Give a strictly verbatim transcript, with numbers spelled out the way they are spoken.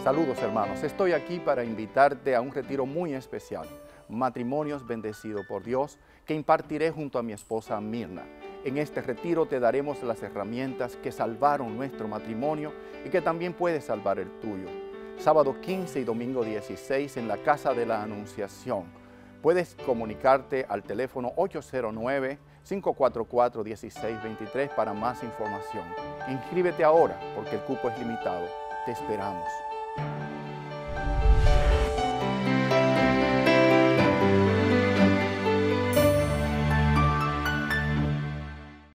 Saludos hermanos, estoy aquí para invitarte a un retiro muy especial, Matrimonios Bendecidos por Dios, que impartiré junto a mi esposa Mirna. En este retiro te daremos las herramientas que salvaron nuestro matrimonio y que también puede salvar el tuyo. Sábado quince y domingo dieciséis en la Casa de la Anunciación. Puedes comunicarte al teléfono ocho cero nueve, cinco cuatro cuatro, uno seis dos tres para más información. Inscríbete ahora porque el cupo es limitado. Te esperamos.